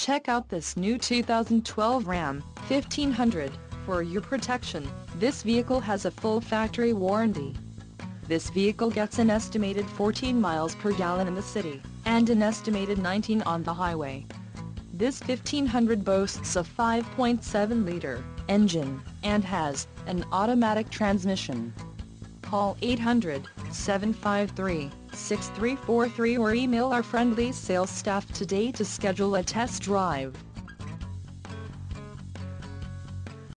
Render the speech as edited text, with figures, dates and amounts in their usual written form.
Check out this new 2012 Ram 1500. For your protection, this vehicle has a full factory warranty. This vehicle gets an estimated 14 miles per gallon in the city, and an estimated 19 on the highway. This 1500 boasts a 5.7-liter engine, and has an automatic transmission. Call 800-753-6343 or email our friendly sales staff today to schedule a test drive.